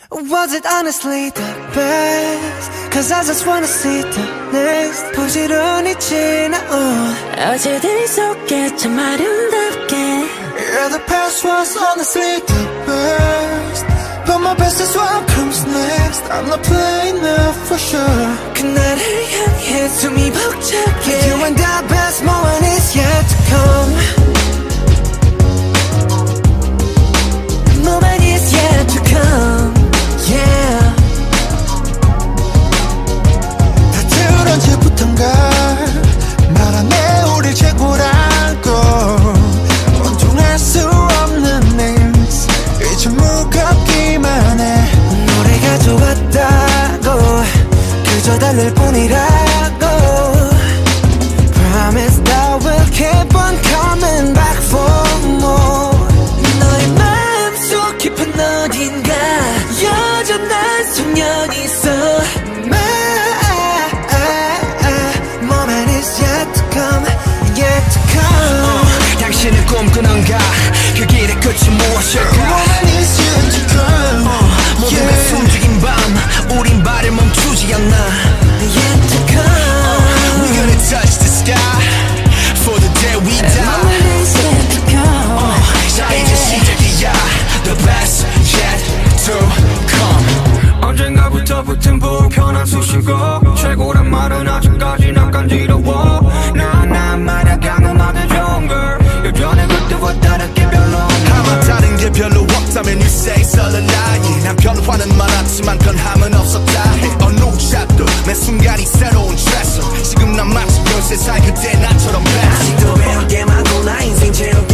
Was it honestly the best? Cause I just wanna see the next. 부지런히 지나온 어제들 속에 참 아름답게. Yeah, the past was honestly the best, but my best is what comes next. I'm not playing now for sure. 그날을 향해 숨이 벅차게. You and the best moment is yet to come. Moment is yet to come. Yeah. 다들 언제부턴가 말하네 우리 최고라고. 온통할 수 없는 names 이제 무겁기만 해. 노래가 좋았다고 그저 달랠 뿐이라고. Promise that we'll keep on coming back for more. 너의 마음속 깊은 어딘가 여전한 소년이 있어. Moment is yet to come, yet to come. 당신은 꿈꾸는가 그 길의 끝이 무엇일까. Moment is yet to come. 모두가 숨죽인 밤 우린 발을 멈추지 않나. Yet to come. We're gonna touch the sky for the day we die. Moment is yet to come. 자 이제 시작이야. The best yet to come. 언젠가부터 붙은 불편한 수식어. 최고란 말은 아직까지 난 간지러워. 난 말아가는 나도 좋은 걸. 여전히 그때와 다르게 별로 아마 다른 게 별로 없다면 you say it's lie. 난 변화는 많았지만 변함은 없었다 해. 어느 샷도 매 순간이 새로운 트레서. 지금 난 마치 별세 살 그때 나처럼 best. 아직도 배울 게 많고 나 인생 제로